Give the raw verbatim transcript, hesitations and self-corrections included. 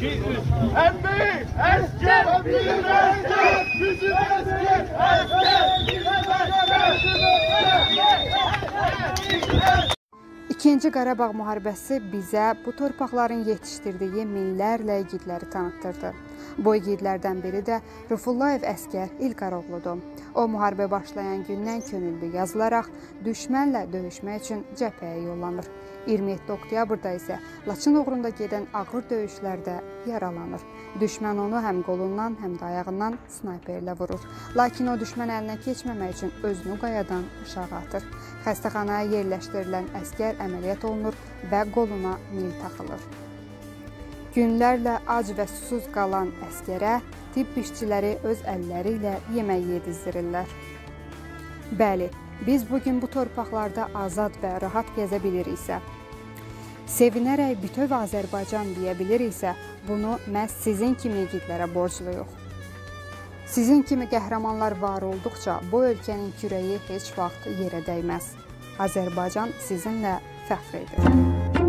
iki, üç. En büyük asker bizim asker, bizim asker, asker, bizim asker. İkinci Qarabağ müharibəsi bizə bu torpaqların yetişdirdiyi minlərlə igidləri tanıtdırdı. Bu igidlərdən biri də Rufullayev əsgər İlqaroğludur. O, müharibə başlayan gündən könüllü yazılaraq düşmənlə döyüşmək üçün cəbhəyə yollanır. iyirmi yeddi oktyabrda isə Laçın uğrunda gedən ağır döyüşlərdə yaralanır. Düşmən onu həm qolundan, həm də ayağından snayperlə vurur. Lakin o düşmən əlinə keçməmək üçün özünü qayadan aşağı atır. Xəstəxanaya yerləşdirilən əsgər əməliyyat olunur və qoluna mil taxılır. Günlərlə ac və susuz qalan əsgərə tibb işçiləri öz əlləri ilə yemək yedizdirirlər. Bəli, biz bugün bu torpaqlarda azad və rahat gəzə biliriksə, sevinərək bütöv Azərbaycan deyə biliriksə, bunu məhz sizin kimi igidlərə borcluyuq. Sizin kimi qəhrəmanlar var olduqca bu ölkənin kürəyi heç vaxt yerə dəyməz. Azərbaycan sizinlə fəxr edir.